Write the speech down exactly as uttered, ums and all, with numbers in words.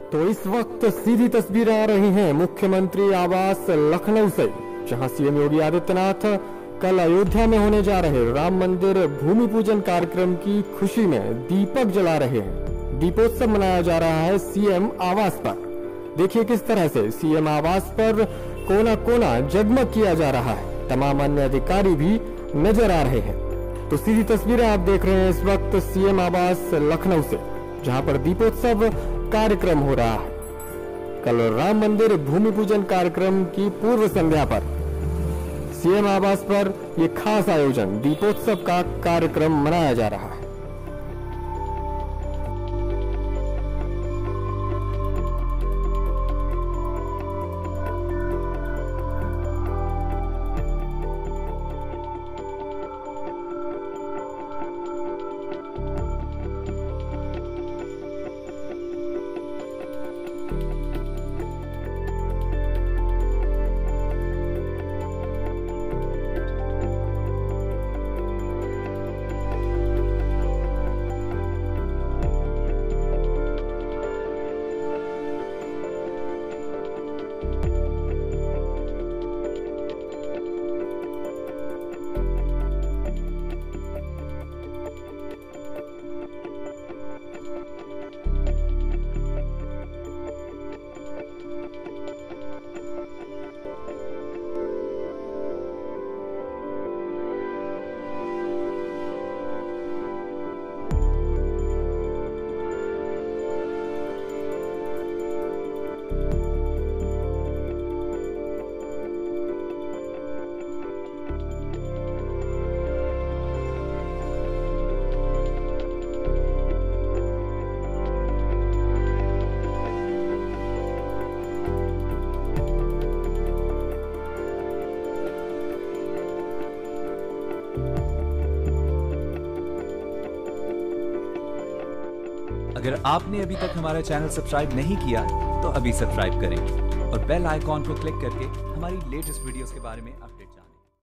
तो इस वक्त सीधी तस्वीरें आ रही हैं मुख्यमंत्री आवास लखनऊ से, जहां सीएम योगी आदित्यनाथ कल अयोध्या में होने जा रहे राम मंदिर भूमि पूजन कार्यक्रम की खुशी में दीपक जला रहे हैं। दीपोत्सव मनाया जा रहा है सीएम आवास पर। देखिए किस तरह से सीएम आवास पर कोना कोना जगमग किया जा रहा है। तमाम अन्य अधिकारी भी नजर आ रहे हैं। तो सीधी तस्वीरें आप देख रहे हैं इस वक्त सीएम आवास लखनऊ से, जहां पर दीपोत्सव कार्यक्रम हो रहा है। कल राम मंदिर भूमि पूजन कार्यक्रम की पूर्व संध्या पर सीएम आवास पर यह खास आयोजन दीपोत्सव का कार्यक्रम मनाया जा रहा है। अगर आपने अभी तक हमारा चैनल सब्सक्राइब नहीं किया तो अभी सब्सक्राइब करें और बेल आइकॉन को क्लिक करके हमारी लेटेस्ट वीडियोस के बारे में अपडेट